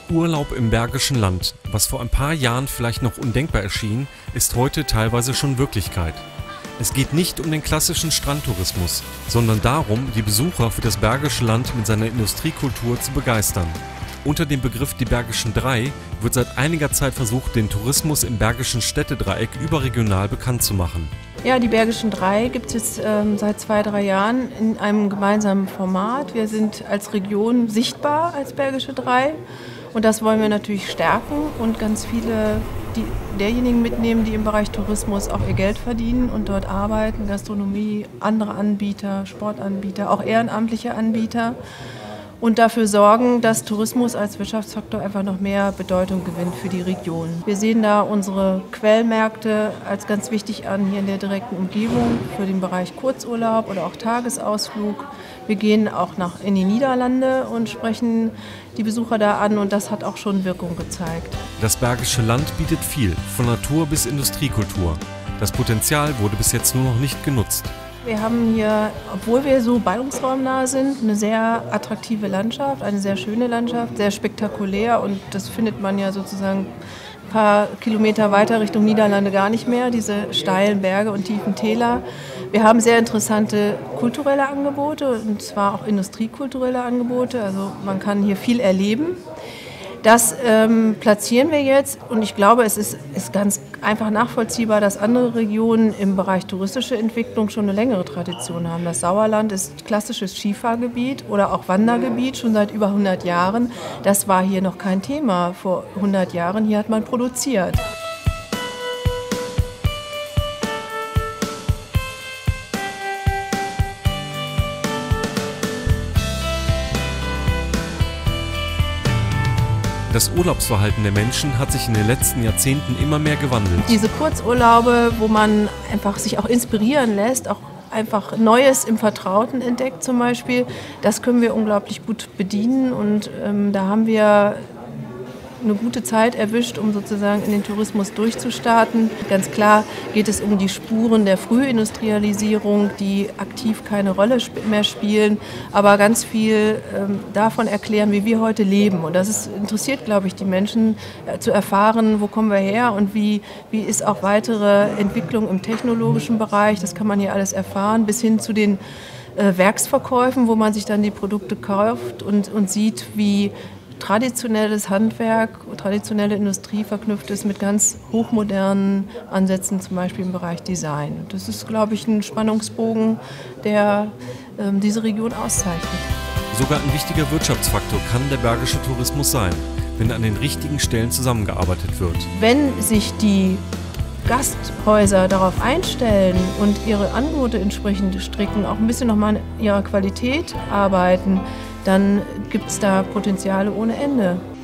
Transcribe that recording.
Urlaub im Bergischen Land, was vor ein paar Jahren vielleicht noch undenkbar erschien, ist heute teilweise schon Wirklichkeit. Es geht nicht um den klassischen Strandtourismus, sondern darum, die Besucher für das Bergische Land mit seiner Industriekultur zu begeistern. Unter dem Begriff die Bergischen Drei wird seit einiger Zeit versucht, den Tourismus im Bergischen Städtedreieck überregional bekannt zu machen. Ja, die Bergischen Drei gibt es jetzt seit 2-3 Jahren in einem gemeinsamen Format. Wir sind als Region sichtbar als Bergische Drei und das wollen wir natürlich stärken und ganz viele derjenigen mitnehmen, die im Bereich Tourismus auch ihr Geld verdienen und dort arbeiten, Gastronomie, andere Anbieter, Sportanbieter, auch ehrenamtliche Anbieter. Und dafür sorgen, dass Tourismus als Wirtschaftsfaktor einfach noch mehr Bedeutung gewinnt für die Region. Wir sehen da unsere Quellmärkte als ganz wichtig an, hier in der direkten Umgebung für den Bereich Kurzurlaub oder auch Tagesausflug. Wir gehen auch in die Niederlande und sprechen die Besucher da an und das hat auch schon Wirkung gezeigt. Das Bergische Land bietet viel, von Natur bis Industriekultur. Das Potenzial wurde bis jetzt nur noch nicht genutzt. Wir haben hier, obwohl wir so ballungsraumnah sind, eine sehr attraktive Landschaft, eine sehr schöne Landschaft, sehr spektakulär und das findet man ja sozusagen ein paar Kilometer weiter Richtung Niederlande gar nicht mehr, diese steilen Berge und tiefen Täler. Wir haben sehr interessante kulturelle Angebote und zwar auch industriekulturelle Angebote, also man kann hier viel erleben. Das platzieren wir jetzt und ich glaube, es ist ganz einfach nachvollziehbar, dass andere Regionen im Bereich touristische Entwicklung schon eine längere Tradition haben. Das Sauerland ist klassisches Skifahrgebiet oder auch Wandergebiet schon seit über 100 Jahren. Das war hier noch kein Thema vor 100 Jahren. Hier hat man produziert. Das Urlaubsverhalten der Menschen hat sich in den letzten Jahrzehnten immer mehr gewandelt. Diese Kurzurlaube, wo man einfach sich auch inspirieren lässt, auch einfach Neues im Vertrauten entdeckt zum Beispiel, das können wir unglaublich gut bedienen und da haben wir eine gute Zeit erwischt, um sozusagen in den Tourismus durchzustarten. Ganz klar geht es um die Spuren der Frühindustrialisierung, die aktiv keine Rolle mehr spielen, aber ganz viel davon erklären, wie wir heute leben. Und das interessiert, glaube ich, die Menschen zu erfahren, wo kommen wir her und wie ist auch weitere Entwicklung im technologischen Bereich. Das kann man hier alles erfahren, bis hin zu den Werksverkäufen, wo man sich dann die Produkte kauft und sieht, wie traditionelles Handwerk, traditionelle Industrie verknüpft ist mit ganz hochmodernen Ansätzen, zum Beispiel im Bereich Design. Das ist, glaube ich, ein Spannungsbogen, der diese Region auszeichnet. Sogar ein wichtiger Wirtschaftsfaktor kann der bergische Tourismus sein, wenn an den richtigen Stellen zusammengearbeitet wird. Wenn sich die Gasthäuser darauf einstellen und ihre Angebote entsprechend stricken, auch ein bisschen nochmal an ihrer Qualität arbeiten, dann gibt es da Potenziale ohne Ende.